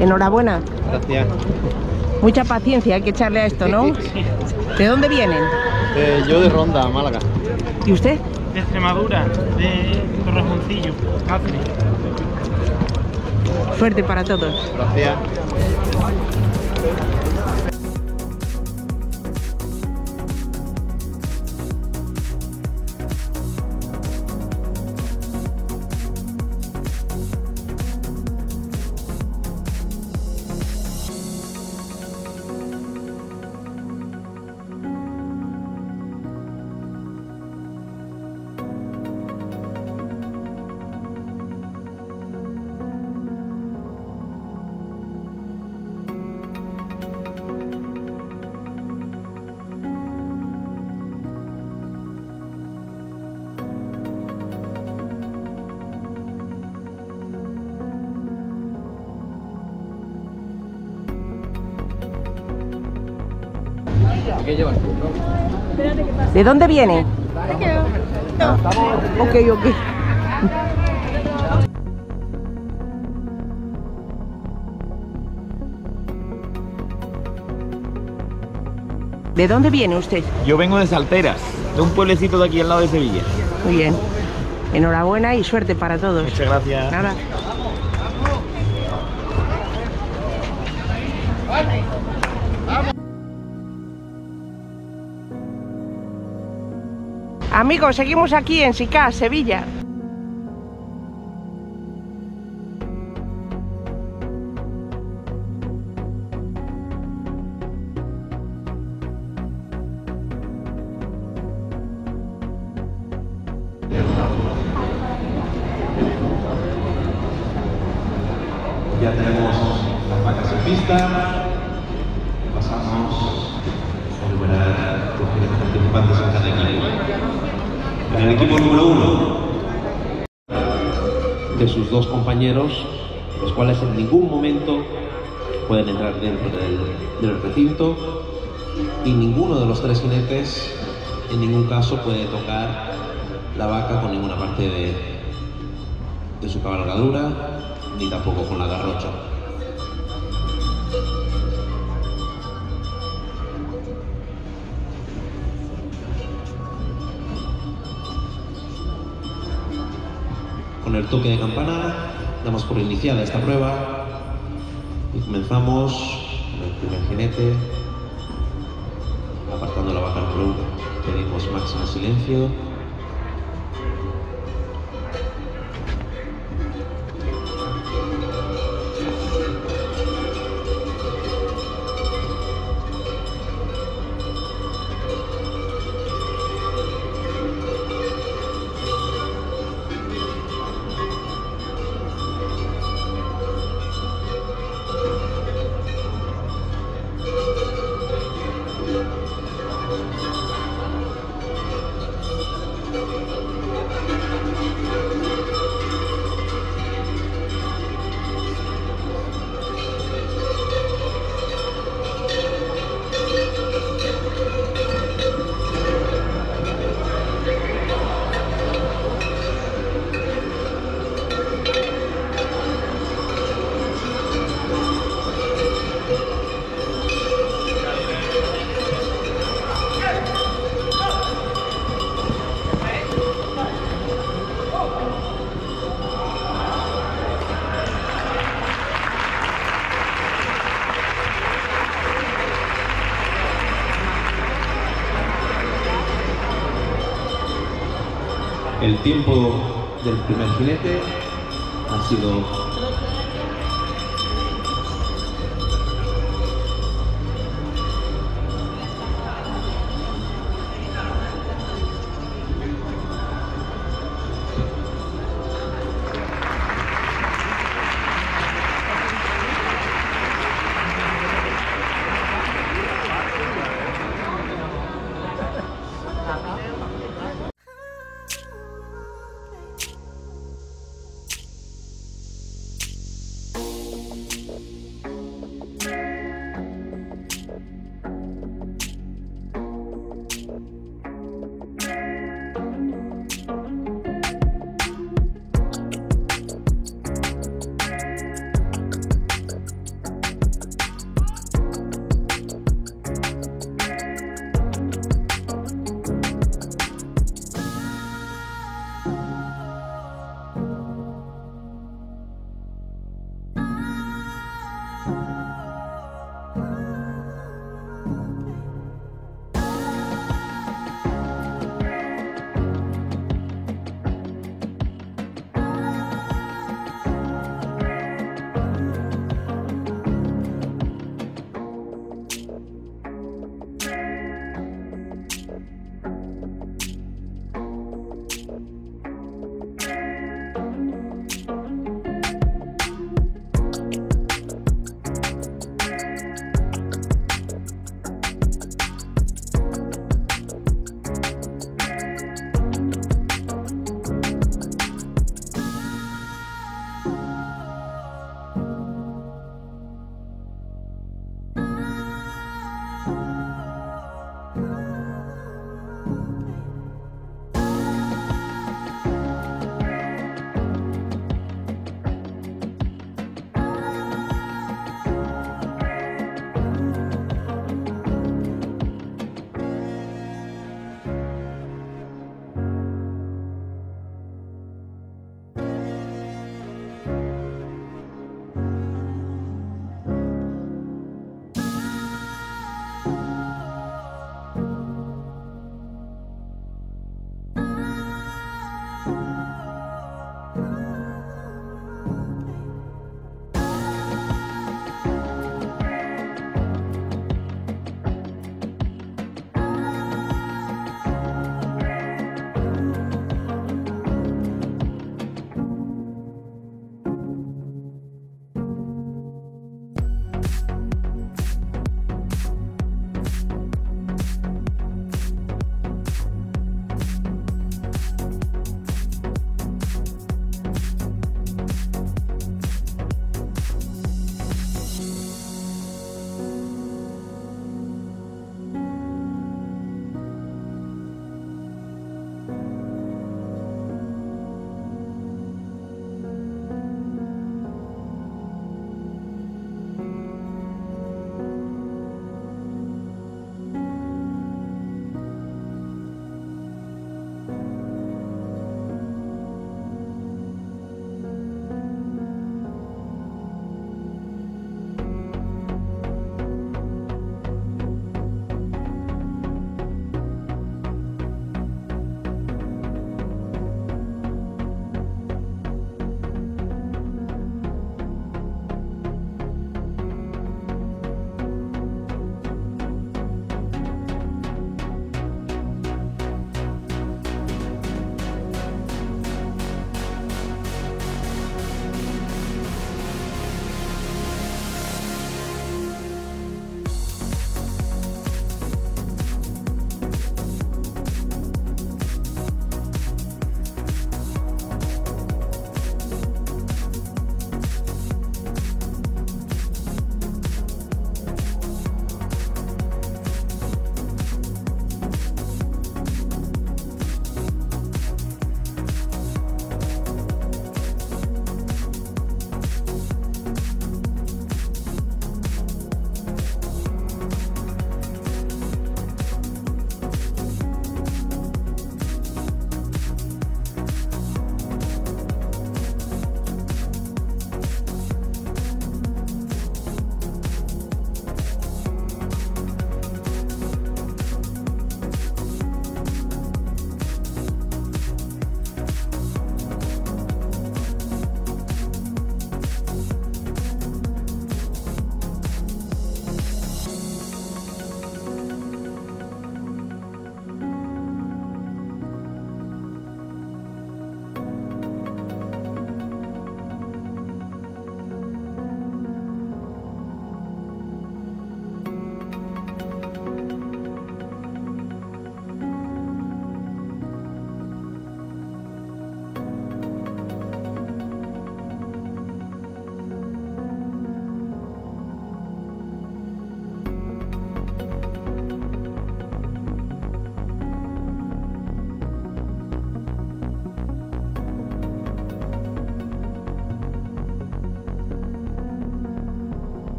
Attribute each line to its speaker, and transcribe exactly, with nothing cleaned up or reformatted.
Speaker 1: Enhorabuena.
Speaker 2: Gracias.
Speaker 1: Mucha paciencia hay que echarle a esto, ¿no? ¿De dónde vienen?
Speaker 2: Eh, yo de Ronda, Málaga.
Speaker 1: ¿Y usted?
Speaker 3: De Extremadura, de Torrejoncillo, Cáceres.
Speaker 1: Suerte para todos.
Speaker 2: Gracias.
Speaker 4: ¿Qué llevas?
Speaker 1: ¿De dónde viene? No. Ok, ok. ¿De dónde viene usted?
Speaker 5: Yo vengo de Salteras, de un pueblecito de aquí al lado de Sevilla.
Speaker 1: Muy bien. Enhorabuena y suerte para todos.
Speaker 5: Muchas gracias.
Speaker 1: Nada. Amigos, seguimos aquí en Sicás, Sevilla.
Speaker 6: Ya tenemos las vacas en pista. Pasamos a enumerar los participantes en cada equipo. En el equipo número uno, de sus dos compañeros, los cuales en ningún momento pueden entrar dentro del, del recinto, y ninguno de los tres jinetes en ningún caso puede tocar la vaca con ninguna parte de, de su cabalgadura, ni tampoco con la garrocha. Con el toque de campana damos por iniciada esta prueba y comenzamos con el primer jinete, apartando la vaca número uno. Pedimos máximo silencio. El tiempo del primer jinete ha sido